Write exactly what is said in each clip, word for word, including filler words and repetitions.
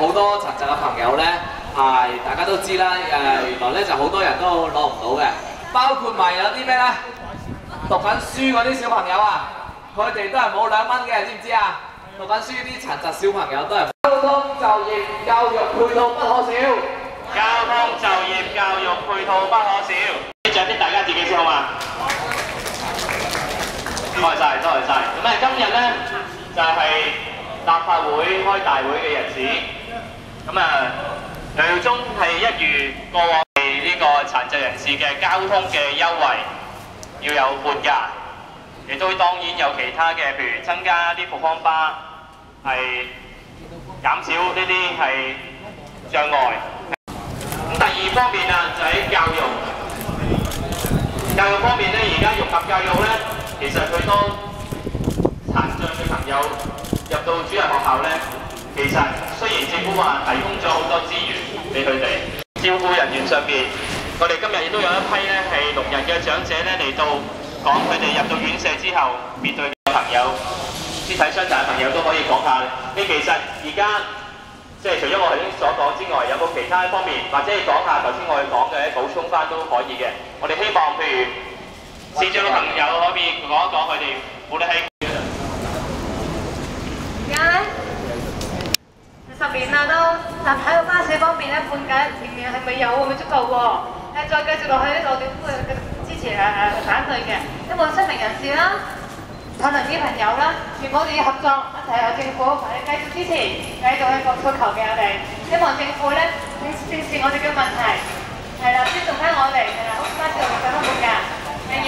好多殘疾嘅朋友咧，係大家都知啦，誒原來咧就好多人都攞唔到嘅，包括埋有啲咩咧，讀緊書嗰啲小朋友啊，佢哋都係冇兩蚊嘅，知唔知啊？讀緊書啲殘疾小朋友都係。交通就業教育配套不可少。 交通就業教育配套不可少。掌啲大家自己先好嘛？多謝晒，多謝晒。咁啊，今日咧就係立法會開大會嘅日子。咁啊，梁耀忠係一如過往係呢個殘疾人士嘅交通嘅優惠，要有半價，亦都當然有其他嘅，譬如增加啲復康巴，係減少呢啲係障礙。咁第二方面啊，就喺教育。教育方面咧，而家融合教育咧，其實佢當殘障嘅朋友入到主日學校咧，其實雖然政府話提供咗好多資源俾佢哋，照顧人員上邊，我哋今日亦都有一批咧係聾人嘅長者咧嚟到講佢哋入到院舍之後面對嘅朋友，肢體傷殘嘅朋友都可以講下。你其實而家即係除咗我頭先所講之外，有冇其他方面，或者係講下頭先我哋講嘅補充翻都可以嘅。我哋希望譬如視障嘅朋友可以講一講佢哋，無論係而家咧十年啦都，但喺個巴士方面咧，半價仍然係未有喎，未足夠喎。誒，再繼續落去咧，我哋都會支持誒誒反對嘅，因為失明人士啦。可能啲朋友啦，全部我哋要合作一齊向政府係繼續支持，繼續去各訴求嘅我哋，希望政府咧正正視我哋嘅問題，係啦，尊重翻我哋，係啦，好似巴士度上翻半價。第二，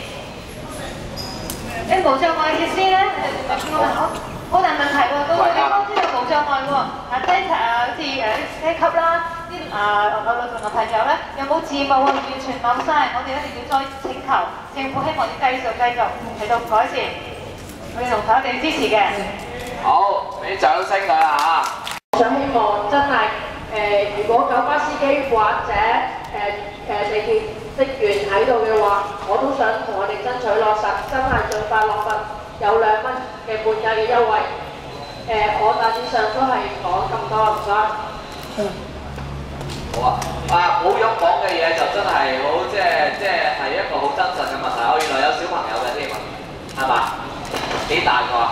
啲無障礙設施咧，你哋唔係見過好好大問題喎，到個地方先有無障礙喎，啊車車啊，好似誒車級啦，啲啊路路同朋友咧有冇字幕啊，完全冇晒，我哋一定要再請求政府，希望要繼續繼續嚟到改善，我哋同佢哋支持嘅。 好，俾掌聲佢啦嚇！ 我想希望真係誒，如果九巴司機或者誒誒地鐵職員喺度嘅話，我都想同我哋爭取落實，真係盡快落實有兩蚊嘅半價嘅優惠。誒，我大致上都係講咁多，唔該。嗯。 好啊！啊，保育講嘅嘢就真係好，即係即係係一個好真實嘅問題。我原來有小朋友嘅添，係嘛？幾大個啊？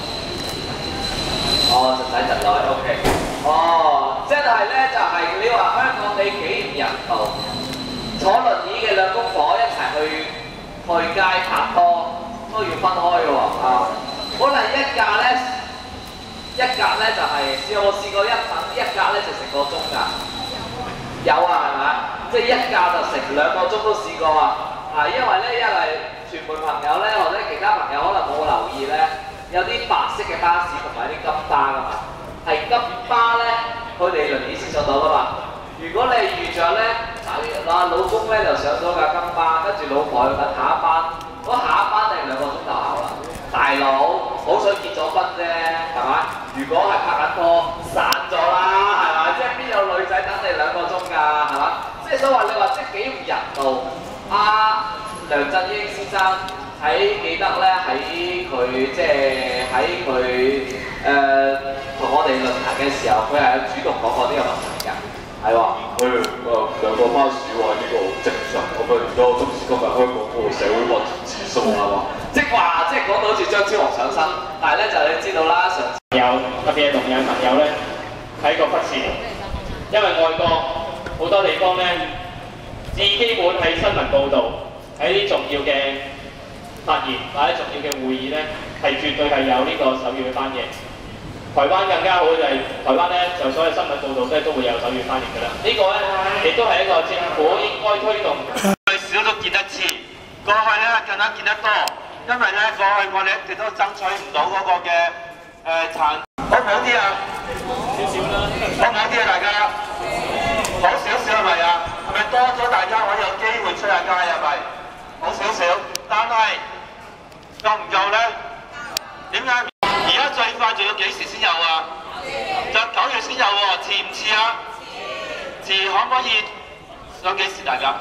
哦，侄仔侄女 ，OK。哦，即係咧，就係、是、你話香港你幾唔人道，坐輪椅嘅兩公婆一齊去去街拍拖都要分開嘅喎啊！可能一架咧，一格咧就係、是，我試過一等一格咧就成個鐘㗎。有啊，係咪？即係一架就成兩個鐘都試過啊！啊，因為咧，因為傳媒朋友咧，或者其他朋友可能冇留意咧，有啲白色嘅巴士同埋啲金巴㗎嘛。係金巴咧，佢哋輪椅先上到㗎嘛。如果你遇着咧，嗱老公咧就上咗架金巴，跟住老婆去等下一班，嗰下一班你兩個鐘頭後啦。大佬，好想結咗婚啫，係咪？如果係拍緊拖，散咗啦，係咪？即係邊有女仔等你兩個鐘㗎，係嘛？即係所以話你話即係幾唔人道。阿、啊、梁振英先生喺記得咧喺佢即係喺佢誒同我哋論壇嘅時候，佢係有主動講過呢個問題㗎，係喎。 誒誒兩個巴士話呢個好正常，咁啊而家今時今日香港嗰個社會發展指數係嘛？ 即係話即係講到好似張超雄上身，但係咧就你知道啦，上次有特別係聾人朋友咧係一個忽視，因為外國好多地方咧，至基本喺新聞報導，喺啲重要嘅發言或者重要嘅會議咧，係絕對係有呢個手語嘅翻譯。台灣更加好就係、是、台灣咧，就所有新聞報導咧都會有手語翻譯㗎啦。這個、呢個咧亦都係一個政府應該推動。最少都見一次，過去咧更加見得多，因為咧過去我哋一直都爭取唔到嗰個嘅誒殘，好唔好啲啊？少少啦，好唔好啲啊？大家好少少係咪啊？係咪多咗大家可以有機會出下街係咪？好少少，但係夠唔夠咧？點解？而家最快仲要幾時先有啊？就九月先有喎，遲唔遲啊？遲可唔可以想幾時大家？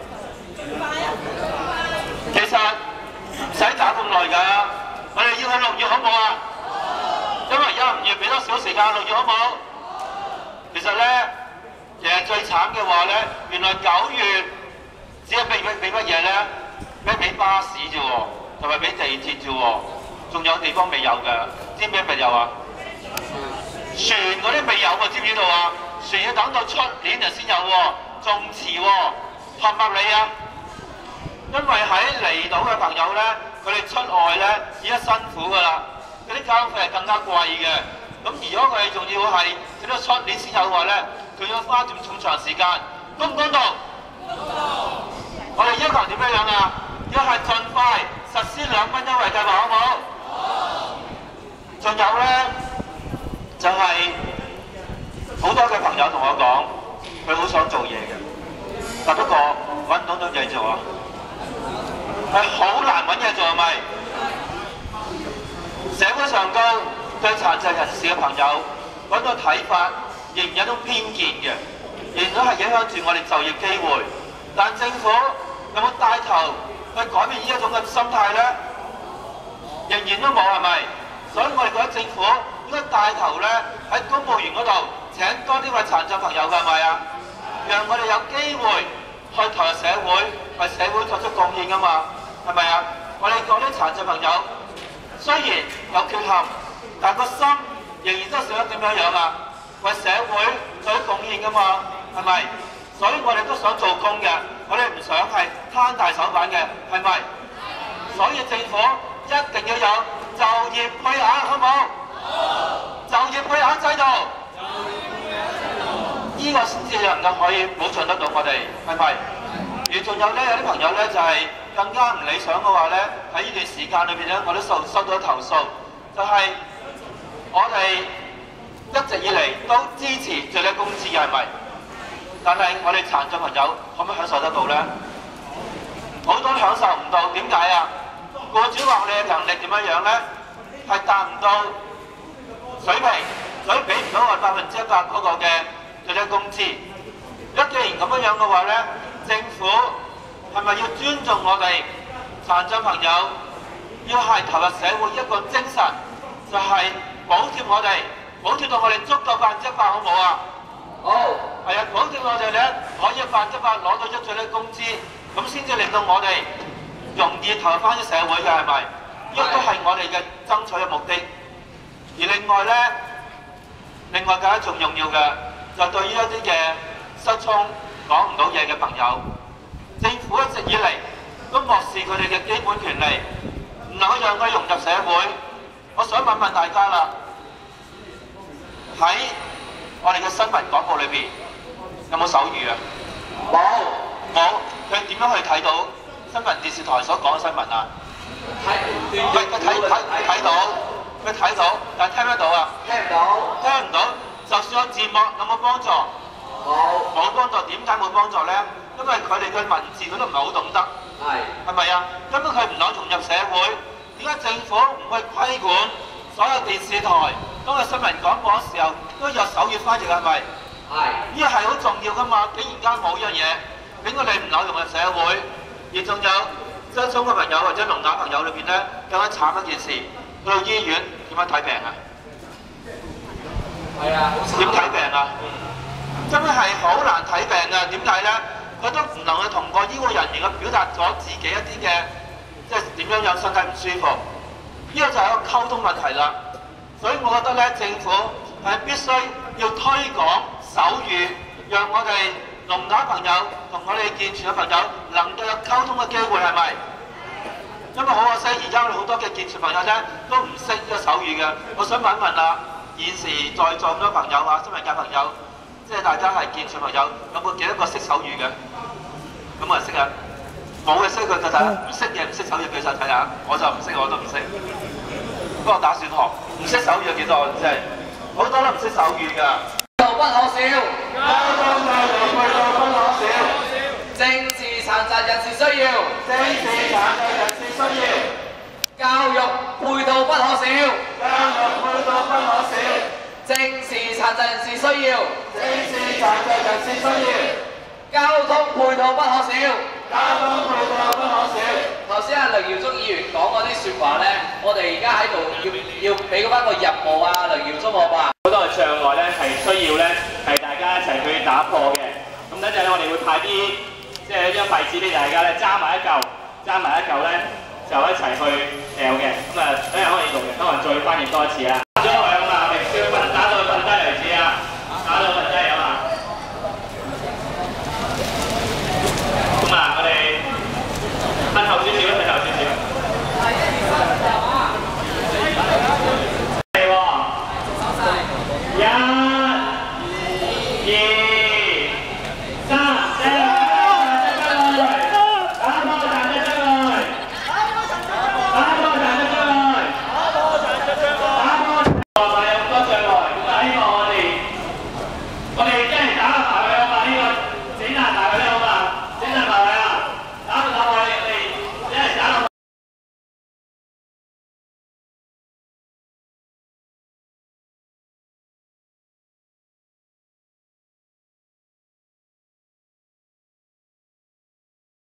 其實唔使搞咁耐㗎，我哋要去六月好唔好啊？因為而家五月俾多少時間，六月好唔好？ 其實咧，其實最慘嘅話咧，原來九月只係俾俾俾乜嘢咧？俾俾巴士啫喎，同埋俾地鐵啫喎，仲有地方未有㗎，知唔知未有啊？船嗰啲未有喎，知唔知道啊？船要等到出年就先有喎，仲遲喎，合唔合理啊？因為喺離島嘅朋友咧，佢哋出外咧已經辛苦㗎啦，嗰啲交通費係更加貴嘅。咁如果佢哋仲要係直到出年先有嘅話咧，佢要花咁重長時間，公唔公道？我哋要求點樣樣啊？要係盡快實施兩蚊優惠計劃，好唔好？仲有咧，就係、是、好多嘅朋友同我講，佢好想做嘢嘅，但不過揾唔到到嘢做啊，係好難揾嘢做係咪？社會上高對殘疾人士嘅朋友嗰個睇法仍然有一種偏見嘅，仍然都係影響住我哋就業機會。但政府有冇帶頭去改變呢一種嘅心態咧？仍然都冇係咪？所以我哋覺得政府應該帶頭咧喺公務員嗰度請多啲位殘障朋友㗎係咪啊？讓我哋有機會去投入社會，為社會作出貢獻㗎嘛，係咪啊？我哋嗰啲殘障朋友雖然有缺陷，但個心仍然都想點樣樣啊？為社會作出貢獻㗎嘛，係咪？所以我哋都想做工嘅，我哋唔想係攤大手板嘅，係咪？所以政府一定要有就業配額，好唔好？就業配額制度，呢個先至能夠可以保障得到我哋，係咪？而仲有咧，有啲朋友咧就係、是、更加唔理想嘅話咧，喺呢段時間裏邊咧，我都收收到投訴，就係、是、我哋一直以嚟都支持最低工資嘅，係咪？但係我哋殘障朋友可唔可以享受得到咧？好多享受唔到，點解啊？僱主話我哋嘅能力點樣樣咧，係達唔到水平，所以俾唔到我百分之一百嗰個嘅最低工資。一既然咁樣樣嘅話咧，政府係咪要尊重我哋殘障朋友？要係投入社會一個精神，就係、是、補貼我哋，補貼到我哋足夠百分之一百，好唔好啊？好，係啊，保證我哋咧可以百分之百攞到一最低工資，咁先至令到我哋容易投入翻啲社會嘅，係咪？呢個都係我哋嘅爭取嘅目的。而另外咧，另外更加重要嘅就對於一啲嘅失聰講唔到嘢嘅朋友，政府一直以嚟都漠視佢哋嘅基本權利，唔能夠讓佢融入社會。我想問問大家啦，喺我哋嘅新聞廣告裏邊有冇手語啊？冇，冇。佢點樣去睇到新聞電視台所講嘅新聞啊？睇，佢佢睇睇睇到，佢睇到，但係聽得到啊？聽唔到，聽唔到。就算有字幕，有冇幫助？冇，冇幫助。點解冇幫助咧？因為佢哋嘅文字佢都唔係好懂得。係，係咪啊？根本佢唔能融入社會。點解政府唔去規管所有電視台？當佢新聞廣播嘅時候，都有手語翻譯係咪？係。呢個係好重要㗎嘛！竟然間冇呢樣嘢，俾我哋唔能融入社會。而仲有失聰嘅朋友或者聾啞朋友裏邊咧，更加慘一件事，去到醫院點樣睇病啊？係啊，點睇病啊？真係好難睇病㗎。點解咧？佢都唔能夠同個醫護人員去表達咗自己一啲嘅，即係點樣有身體唔舒服。呢個就係一個溝通問題啦。所以我覺得咧，政府係必須要推廣手語，讓我哋聾啞朋友同我哋健全嘅朋友能夠有溝通嘅機會，係咪？因為好可惜，而家好多嘅健全朋友咧都唔識呢個手語嘅。我想問一問啊，現時在座咁多朋友啊，新聞界朋友，即係大家係健全朋友，有冇幾多個識手語嘅？有冇人識啊？冇嘅識佢就睇下，唔識嘅唔識手語舉手睇下。我就唔識，我都唔識。不過打算學，唔識手語有幾多？真係好多都唔識手語㗎。 道不可少，交通教育配套不可少，政治殘疾人士需要，政治殘疾人士需要，教育配套不可少，教育配套不可少，政治殘疾人士需要，政治殘疾人士需要，交通配套不可少，交通配套不可少。頭先阿梁耀忠議員講嗰啲説話咧，我哋而家喺度要要俾翻個任務啊，梁耀忠我話。 好多嘅障礙咧係需要咧係大會派啲即係一張廢紙俾大家咧，揸埋一嚿，揸埋一嚿咧就一齊去掉嘅。咁啊，等陣可以用嘅，可能再翻譯多一次啦。